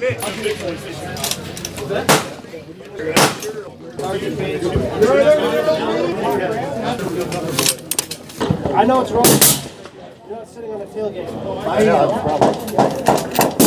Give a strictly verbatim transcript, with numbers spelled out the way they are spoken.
I know it's wrong. You're not sitting on the tailgate. I know, it's probably.